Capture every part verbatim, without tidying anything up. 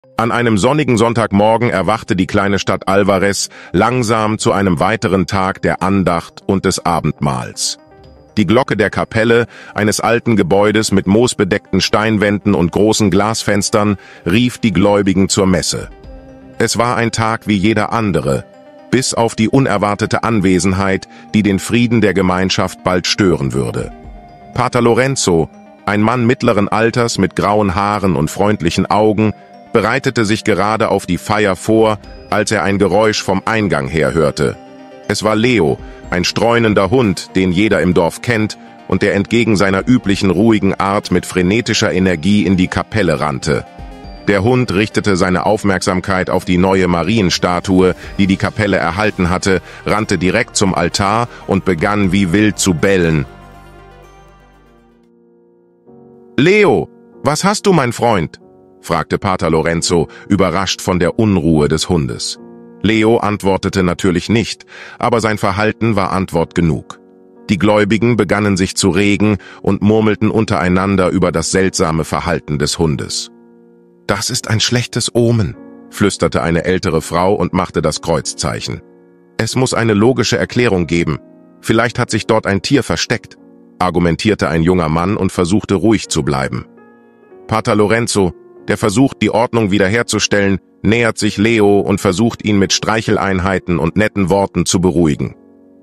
An einem sonnigen Sonntagmorgen erwachte die kleine Stadt Alvarez langsam zu einem weiteren Tag der Andacht und des Abendmahls. Die Glocke der Kapelle, eines alten Gebäudes mit moosbedeckten Steinwänden und großen Glasfenstern, rief die Gläubigen zur Messe. Es war ein Tag wie jeder andere, bis auf die unerwartete Anwesenheit, die den Frieden der Gemeinschaft bald stören würde. Pater Lorenzo, ein Mann mittleren Alters mit grauen Haaren und freundlichen Augen, bereitete sich gerade auf die Feier vor, als er ein Geräusch vom Eingang her hörte. Es war Leo, ein streunender Hund, den jeder im Dorf kennt und der entgegen seiner üblichen ruhigen Art mit frenetischer Energie in die Kapelle rannte. Der Hund richtete seine Aufmerksamkeit auf die neue Marienstatue, die die Kapelle erhalten hatte, rannte direkt zum Altar und begann wie wild zu bellen. »Leo, was hast du, mein Freund?« fragte Pater Lorenzo, überrascht von der Unruhe des Hundes. Leo antwortete natürlich nicht, aber sein Verhalten war Antwort genug. Die Gläubigen begannen sich zu regen und murmelten untereinander über das seltsame Verhalten des Hundes. »Das ist ein schlechtes Omen«, flüsterte eine ältere Frau und machte das Kreuzzeichen. »Es muss eine logische Erklärung geben. Vielleicht hat sich dort ein Tier versteckt«, argumentierte ein junger Mann und versuchte ruhig zu bleiben. Pater Lorenzo, der versucht, die Ordnung wiederherzustellen, nähert sich Leo und versucht, ihn mit Streicheleinheiten und netten Worten zu beruhigen.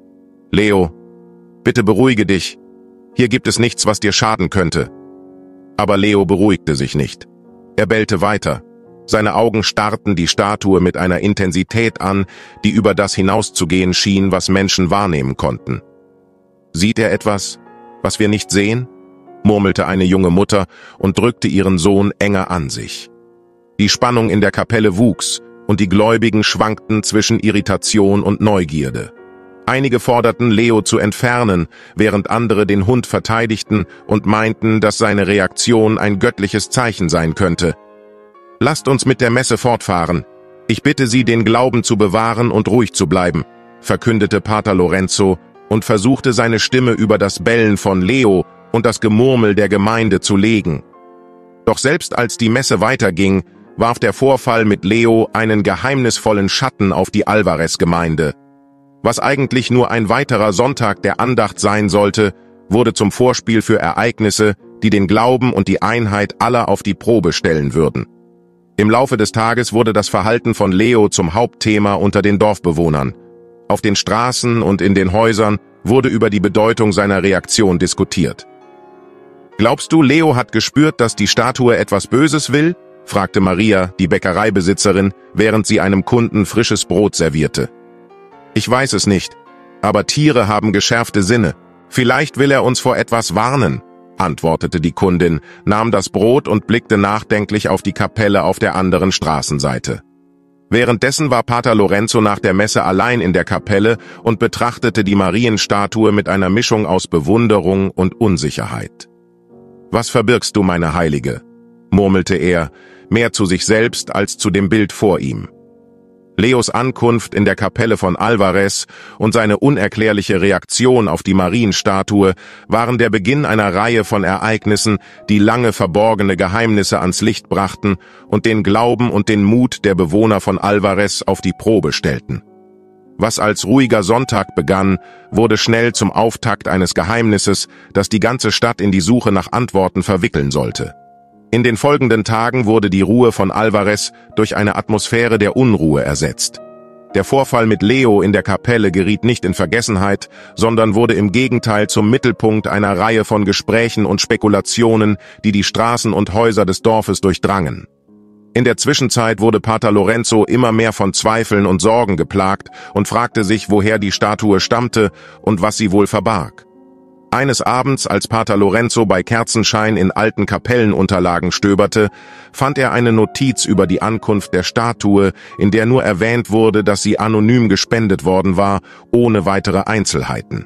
»Leo, bitte beruhige dich. Hier gibt es nichts, was dir schaden könnte.« Aber Leo beruhigte sich nicht. Er bellte weiter. Seine Augen starrten die Statue mit einer Intensität an, die über das hinauszugehen schien, was Menschen wahrnehmen konnten. »Sieht er etwas, was wir nicht sehen?« murmelte eine junge Mutter und drückte ihren Sohn enger an sich. Die Spannung in der Kapelle wuchs und die Gläubigen schwankten zwischen Irritation und Neugierde. Einige forderten, Leo zu entfernen, während andere den Hund verteidigten und meinten, dass seine Reaktion ein göttliches Zeichen sein könnte. »Lasst uns mit der Messe fortfahren. Ich bitte Sie, den Glauben zu bewahren und ruhig zu bleiben«, verkündete Pater Lorenzo und versuchte seine Stimme über das Bellen von Leo und das Gemurmel der Gemeinde zu legen. Doch selbst als die Messe weiterging, warf der Vorfall mit Leo einen geheimnisvollen Schatten auf die Alvarez-Gemeinde. Was eigentlich nur ein weiterer Sonntag der Andacht sein sollte, wurde zum Vorspiel für Ereignisse, die den Glauben und die Einheit aller auf die Probe stellen würden. Im Laufe des Tages wurde das Verhalten von Leo zum Hauptthema unter den Dorfbewohnern. Auf den Straßen und in den Häusern wurde über die Bedeutung seiner Reaktion diskutiert. »Glaubst du, Leo hat gespürt, dass die Statue etwas Böses will?« fragte Maria, die Bäckereibesitzerin, während sie einem Kunden frisches Brot servierte. »Ich weiß es nicht, aber Tiere haben geschärfte Sinne. Vielleicht will er uns vor etwas warnen«, antwortete die Kundin, nahm das Brot und blickte nachdenklich auf die Kapelle auf der anderen Straßenseite. Währenddessen war Pater Lorenzo nach der Messe allein in der Kapelle und betrachtete die Marienstatue mit einer Mischung aus Bewunderung und Unsicherheit. »Was verbirgst du, meine Heilige?«, murmelte er, mehr zu sich selbst als zu dem Bild vor ihm. Leos Ankunft in der Kapelle von Alvarez und seine unerklärliche Reaktion auf die Marienstatue waren der Beginn einer Reihe von Ereignissen, die lange verborgene Geheimnisse ans Licht brachten und den Glauben und den Mut der Bewohner von Alvarez auf die Probe stellten. Was als ruhiger Sonntag begann, wurde schnell zum Auftakt eines Geheimnisses, das die ganze Stadt in die Suche nach Antworten verwickeln sollte. In den folgenden Tagen wurde die Ruhe von Alvarez durch eine Atmosphäre der Unruhe ersetzt. Der Vorfall mit Leo in der Kapelle geriet nicht in Vergessenheit, sondern wurde im Gegenteil zum Mittelpunkt einer Reihe von Gesprächen und Spekulationen, die die Straßen und Häuser des Dorfes durchdrangen. In der Zwischenzeit wurde Pater Lorenzo immer mehr von Zweifeln und Sorgen geplagt und fragte sich, woher die Statue stammte und was sie wohl verbarg. Eines Abends, als Pater Lorenzo bei Kerzenschein in alten Kapellenunterlagen stöberte, fand er eine Notiz über die Ankunft der Statue, in der nur erwähnt wurde, dass sie anonym gespendet worden war, ohne weitere Einzelheiten.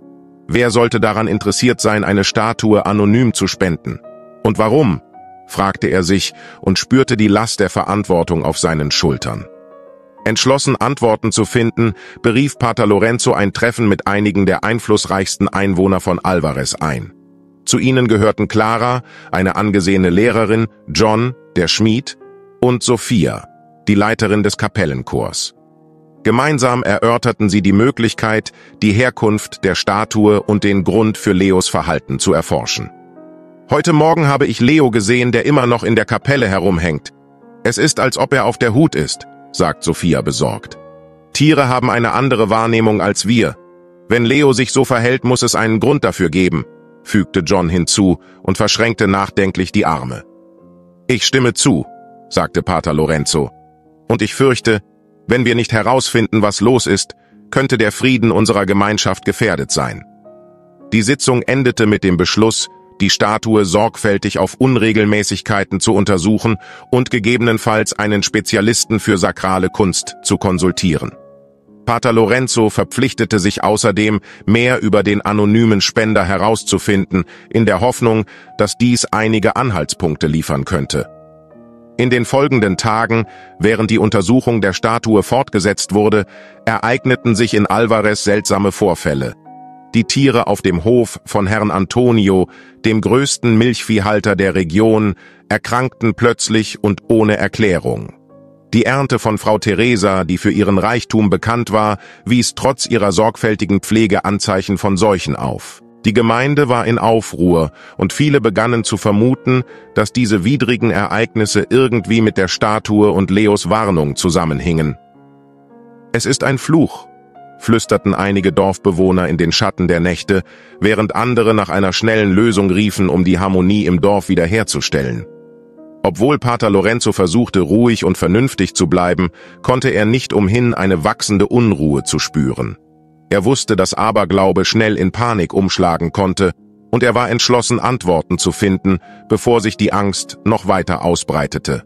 Wer sollte daran interessiert sein, eine Statue anonym zu spenden? Und warum? Fragte er sich und spürte die Last der Verantwortung auf seinen Schultern. Entschlossen, Antworten zu finden, berief Pater Lorenzo ein Treffen mit einigen der einflussreichsten Einwohner von Alvarez ein. Zu ihnen gehörten Clara, eine angesehene Lehrerin, John, der Schmied, und Sophia, die Leiterin des Kapellenchors. Gemeinsam erörterten sie die Möglichkeit, die Herkunft der Statue und den Grund für Leos Verhalten zu erforschen. »Heute Morgen habe ich Leo gesehen, der immer noch in der Kapelle herumhängt. Es ist, als ob er auf der Hut ist«, sagt Sophia besorgt. »Tiere haben eine andere Wahrnehmung als wir. Wenn Leo sich so verhält, muss es einen Grund dafür geben«, fügte John hinzu und verschränkte nachdenklich die Arme. »Ich stimme zu«, sagte Pater Lorenzo. »Und ich fürchte, wenn wir nicht herausfinden, was los ist, könnte der Frieden unserer Gemeinschaft gefährdet sein.« Die Sitzung endete mit dem Beschluss, die Statue sorgfältig auf Unregelmäßigkeiten zu untersuchen und gegebenenfalls einen Spezialisten für sakrale Kunst zu konsultieren. Pater Lorenzo verpflichtete sich außerdem, mehr über den anonymen Spender herauszufinden, in der Hoffnung, dass dies einige Anhaltspunkte liefern könnte. In den folgenden Tagen, während die Untersuchung der Statue fortgesetzt wurde, ereigneten sich in Alvarez seltsame Vorfälle. Die Tiere auf dem Hof von Herrn Antonio, dem größten Milchviehhalter der Region, erkrankten plötzlich und ohne Erklärung. Die Ernte von Frau Teresa, die für ihren Reichtum bekannt war, wies trotz ihrer sorgfältigen Pflege Anzeichen von Seuchen auf. Die Gemeinde war in Aufruhr und viele begannen zu vermuten, dass diese widrigen Ereignisse irgendwie mit der Statue und Leos Warnung zusammenhingen. »Es ist ein Fluch«, flüsterten einige Dorfbewohner in den Schatten der Nächte, während andere nach einer schnellen Lösung riefen, um die Harmonie im Dorf wiederherzustellen. Obwohl Pater Lorenzo versuchte, ruhig und vernünftig zu bleiben, konnte er nicht umhin, eine wachsende Unruhe zu spüren. Er wusste, dass Aberglaube schnell in Panik umschlagen konnte, und er war entschlossen, Antworten zu finden, bevor sich die Angst noch weiter ausbreitete.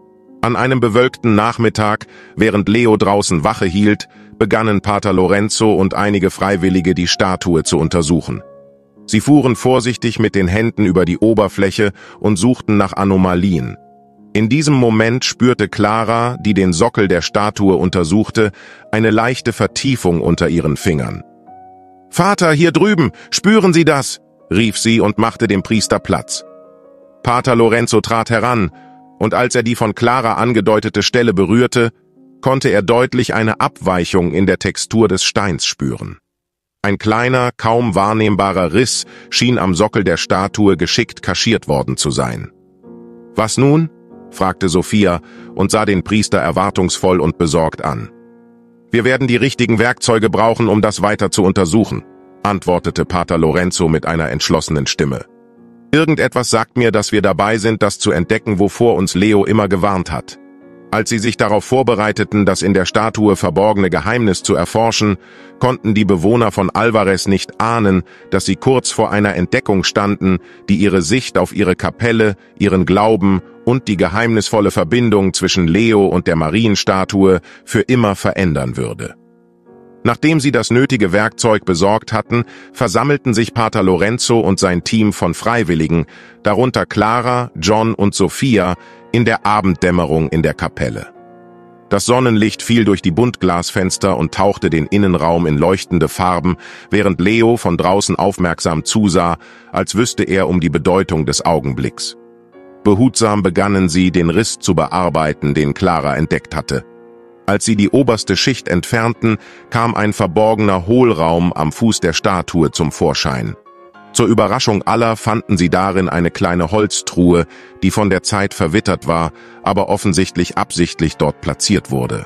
An einem bewölkten Nachmittag, während Leo draußen Wache hielt, begannen Pater Lorenzo und einige Freiwillige die Statue zu untersuchen. Sie fuhren vorsichtig mit den Händen über die Oberfläche und suchten nach Anomalien. In diesem Moment spürte Clara, die den Sockel der Statue untersuchte, eine leichte Vertiefung unter ihren Fingern. »Vater, hier drüben, spüren Sie das?« rief sie und machte dem Priester Platz. Pater Lorenzo trat heran, und als er die von Clara angedeutete Stelle berührte, konnte er deutlich eine Abweichung in der Textur des Steins spüren. Ein kleiner, kaum wahrnehmbarer Riss schien am Sockel der Statue geschickt kaschiert worden zu sein. »Was nun?« fragte Sophia und sah den Priester erwartungsvoll und besorgt an. »Wir werden die richtigen Werkzeuge brauchen, um das weiter zu untersuchen«, antwortete Pater Lorenzo mit einer entschlossenen Stimme. »Irgendetwas sagt mir, dass wir dabei sind, das zu entdecken, wovor uns Leo immer gewarnt hat.« Als sie sich darauf vorbereiteten, das in der Statue verborgene Geheimnis zu erforschen, konnten die Bewohner von Alvarez nicht ahnen, dass sie kurz vor einer Entdeckung standen, die ihre Sicht auf ihre Kapelle, ihren Glauben und die geheimnisvolle Verbindung zwischen Leo und der Marienstatue für immer verändern würde. Nachdem sie das nötige Werkzeug besorgt hatten, versammelten sich Pater Lorenzo und sein Team von Freiwilligen, darunter Clara, John und Sophia, in der Abenddämmerung in der Kapelle. Das Sonnenlicht fiel durch die Buntglasfenster und tauchte den Innenraum in leuchtende Farben, während Leo von draußen aufmerksam zusah, als wüsste er um die Bedeutung des Augenblicks. Behutsam begannen sie, den Riss zu bearbeiten, den Clara entdeckt hatte. Als sie die oberste Schicht entfernten, kam ein verborgener Hohlraum am Fuß der Statue zum Vorschein. Zur Überraschung aller fanden sie darin eine kleine Holztruhe, die von der Zeit verwittert war, aber offensichtlich absichtlich dort platziert wurde.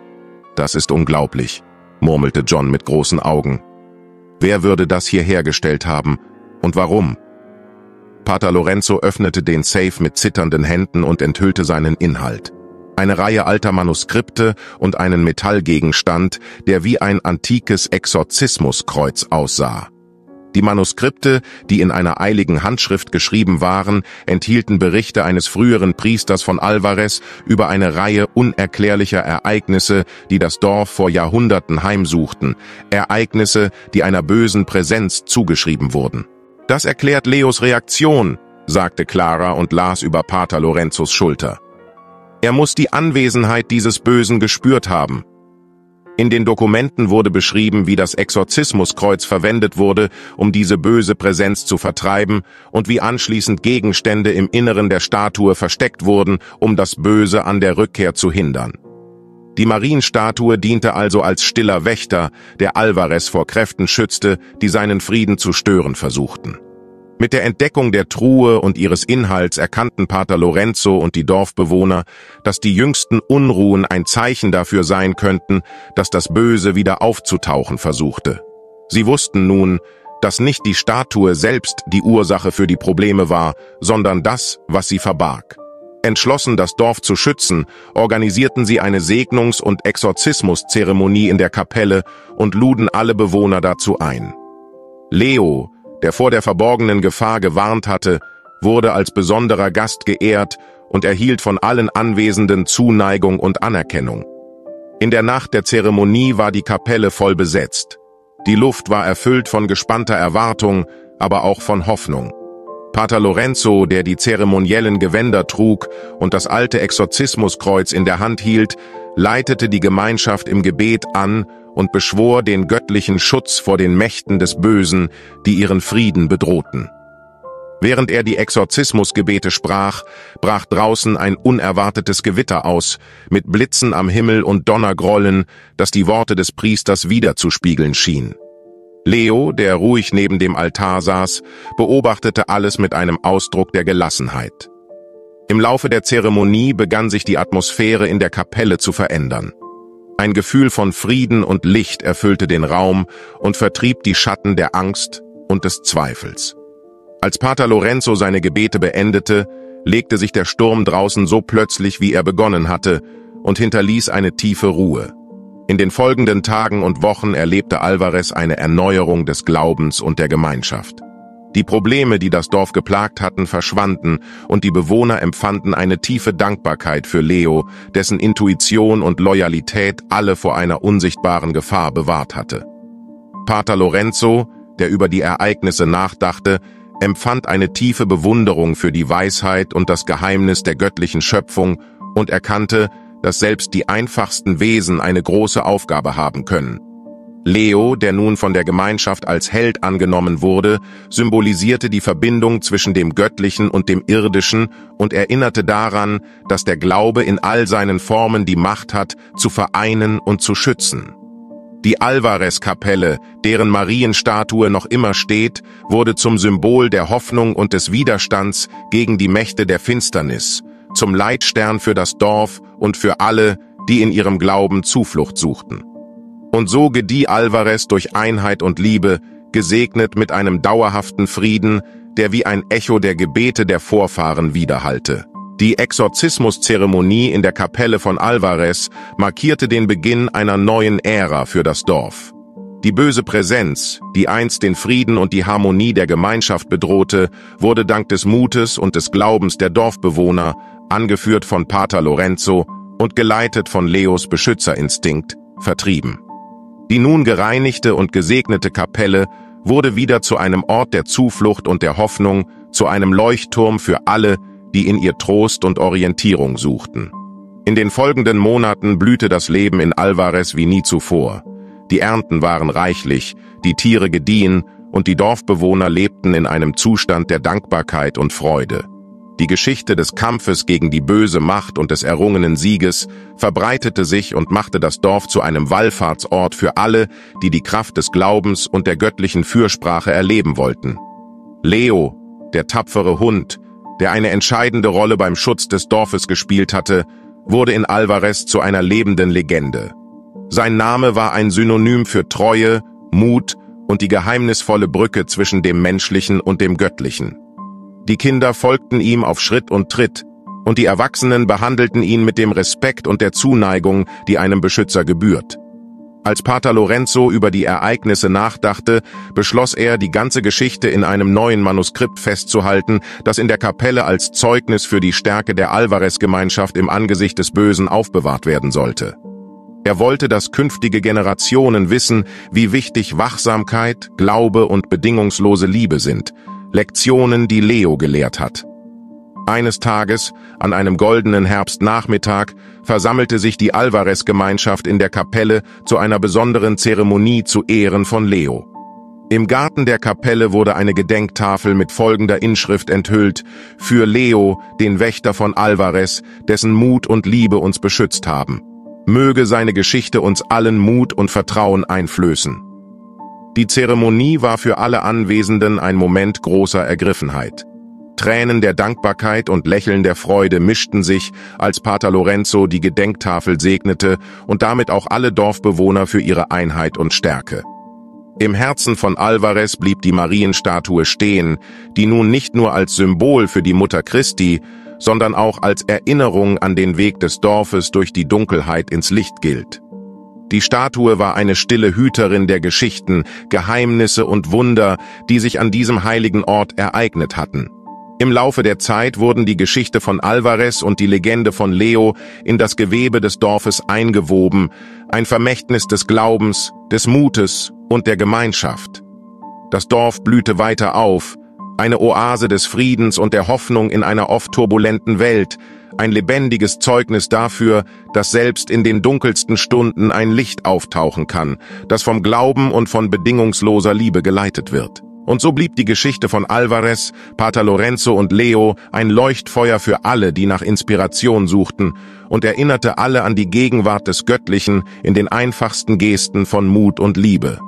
»Das ist unglaublich«, murmelte John mit großen Augen. »Wer würde das hier hergestellt haben? Und warum?« Pater Lorenzo öffnete den Safe mit zitternden Händen und enthüllte seinen Inhalt. Eine Reihe alter Manuskripte und einen Metallgegenstand, der wie ein antikes Exorzismuskreuz aussah. Die Manuskripte, die in einer eiligen Handschrift geschrieben waren, enthielten Berichte eines früheren Priesters von Alvarez über eine Reihe unerklärlicher Ereignisse, die das Dorf vor Jahrhunderten heimsuchten, Ereignisse, die einer bösen Präsenz zugeschrieben wurden. »Das erklärt Leos Reaktion«, sagte Clara und las über Pater Lorenzos Schulter. »Er muss die Anwesenheit dieses Bösen gespürt haben.« In den Dokumenten wurde beschrieben, wie das Exorzismuskreuz verwendet wurde, um diese böse Präsenz zu vertreiben, und wie anschließend Gegenstände im Inneren der Statue versteckt wurden, um das Böse an der Rückkehr zu hindern. Die Marienstatue diente also als stiller Wächter, der Alvarez vor Kräften schützte, die seinen Frieden zu stören versuchten. Mit der Entdeckung der Truhe und ihres Inhalts erkannten Pater Lorenzo und die Dorfbewohner, dass die jüngsten Unruhen ein Zeichen dafür sein könnten, dass das Böse wieder aufzutauchen versuchte. Sie wussten nun, dass nicht die Statue selbst die Ursache für die Probleme war, sondern das, was sie verbarg. Entschlossen, das Dorf zu schützen, organisierten sie eine Segnungs- und Exorzismuszeremonie in der Kapelle und luden alle Bewohner dazu ein. Leo, der vor der verborgenen Gefahr gewarnt hatte, wurde als besonderer Gast geehrt und erhielt von allen Anwesenden Zuneigung und Anerkennung. In der Nacht der Zeremonie war die Kapelle voll besetzt. Die Luft war erfüllt von gespannter Erwartung, aber auch von Hoffnung. Pater Lorenzo, der die zeremoniellen Gewänder trug und das alte Exorzismuskreuz in der Hand hielt, leitete die Gemeinschaft im Gebet an und beschwor den göttlichen Schutz vor den Mächten des Bösen, die ihren Frieden bedrohten. Während er die Exorzismusgebete sprach, brach draußen ein unerwartetes Gewitter aus, mit Blitzen am Himmel und Donnergrollen, das die Worte des Priesters widerzuspiegeln schien. Leo, der ruhig neben dem Altar saß, beobachtete alles mit einem Ausdruck der Gelassenheit. Im Laufe der Zeremonie begann sich die Atmosphäre in der Kapelle zu verändern. Ein Gefühl von Frieden und Licht erfüllte den Raum und vertrieb die Schatten der Angst und des Zweifels. Als Pater Lorenzo seine Gebete beendete, legte sich der Sturm draußen so plötzlich, wie er begonnen hatte, und hinterließ eine tiefe Ruhe. In den folgenden Tagen und Wochen erlebte Alvarez eine Erneuerung des Glaubens und der Gemeinschaft. Die Probleme, die das Dorf geplagt hatten, verschwanden und die Bewohner empfanden eine tiefe Dankbarkeit für Leo, dessen Intuition und Loyalität alle vor einer unsichtbaren Gefahr bewahrt hatte. Pater Lorenzo, der über die Ereignisse nachdachte, empfand eine tiefe Bewunderung für die Weisheit und das Geheimnis der göttlichen Schöpfung und erkannte, dass selbst die einfachsten Wesen eine große Aufgabe haben können. Leo, der nun von der Gemeinschaft als Held angenommen wurde, symbolisierte die Verbindung zwischen dem Göttlichen und dem Irdischen und erinnerte daran, dass der Glaube in all seinen Formen die Macht hat, zu vereinen und zu schützen. Die Alvarez-Kapelle, deren Marienstatue noch immer steht, wurde zum Symbol der Hoffnung und des Widerstands gegen die Mächte der Finsternis, zum Leitstern für das Dorf und für alle, die in ihrem Glauben Zuflucht suchten. Und so gedieh Alvarez durch Einheit und Liebe, gesegnet mit einem dauerhaften Frieden, der wie ein Echo der Gebete der Vorfahren widerhallte. Die Exorzismuszeremonie in der Kapelle von Alvarez markierte den Beginn einer neuen Ära für das Dorf. Die böse Präsenz, die einst den Frieden und die Harmonie der Gemeinschaft bedrohte, wurde dank des Mutes und des Glaubens der Dorfbewohner, angeführt von Pater Lorenzo und geleitet von Leos Beschützerinstinkt, vertrieben. Die nun gereinigte und gesegnete Kapelle wurde wieder zu einem Ort der Zuflucht und der Hoffnung, zu einem Leuchtturm für alle, die in ihr Trost und Orientierung suchten. In den folgenden Monaten blühte das Leben in Alvarez wie nie zuvor. Die Ernten waren reichlich, die Tiere gediehen und die Dorfbewohner lebten in einem Zustand der Dankbarkeit und Freude. Die Geschichte des Kampfes gegen die böse Macht und des errungenen Sieges verbreitete sich und machte das Dorf zu einem Wallfahrtsort für alle, die die Kraft des Glaubens und der göttlichen Fürsprache erleben wollten. Leo, der tapfere Hund, der eine entscheidende Rolle beim Schutz des Dorfes gespielt hatte, wurde in Alvarez zu einer lebenden Legende. Sein Name war ein Synonym für Treue, Mut und die geheimnisvolle Brücke zwischen dem Menschlichen und dem Göttlichen. Die Kinder folgten ihm auf Schritt und Tritt, und die Erwachsenen behandelten ihn mit dem Respekt und der Zuneigung, die einem Beschützer gebührt. Als Pater Lorenzo über die Ereignisse nachdachte, beschloss er, die ganze Geschichte in einem neuen Manuskript festzuhalten, das in der Kapelle als Zeugnis für die Stärke der Alvarez-Gemeinschaft im Angesicht des Bösen aufbewahrt werden sollte. Er wollte, dass künftige Generationen wissen, wie wichtig Wachsamkeit, Glaube und bedingungslose Liebe sind, Lektionen, die Leo gelehrt hat. Eines Tages, an einem goldenen Herbstnachmittag, versammelte sich die Alvarez-Gemeinschaft in der Kapelle zu einer besonderen Zeremonie zu Ehren von Leo. Im Garten der Kapelle wurde eine Gedenktafel mit folgender Inschrift enthüllt: Für Leo, den Wächter von Alvarez, dessen Mut und Liebe uns beschützt haben. Möge seine Geschichte uns allen Mut und Vertrauen einflößen. Die Zeremonie war für alle Anwesenden ein Moment großer Ergriffenheit. Tränen der Dankbarkeit und Lächeln der Freude mischten sich, als Pater Lorenzo die Gedenktafel segnete und damit auch alle Dorfbewohner für ihre Einheit und Stärke. Im Herzen von Alvarez blieb die Marienstatue stehen, die nun nicht nur als Symbol für die Mutter Christi, sondern auch als Erinnerung an den Weg des Dorfes durch die Dunkelheit ins Licht gilt. Die Statue war eine stille Hüterin der Geschichten, Geheimnisse und Wunder, die sich an diesem heiligen Ort ereignet hatten. Im Laufe der Zeit wurden die Geschichte von Alvarez und die Legende von Leo in das Gewebe des Dorfes eingewoben, ein Vermächtnis des Glaubens, des Mutes und der Gemeinschaft. Das Dorf blühte weiter auf, eine Oase des Friedens und der Hoffnung in einer oft turbulenten Welt, ein lebendiges Zeugnis dafür, dass selbst in den dunkelsten Stunden ein Licht auftauchen kann, das vom Glauben und von bedingungsloser Liebe geleitet wird. Und so blieb die Geschichte von Alvarez, Pater Lorenzo und Leo ein Leuchtfeuer für alle, die nach Inspiration suchten, und erinnerte alle an die Gegenwart des Göttlichen in den einfachsten Gesten von Mut und Liebe.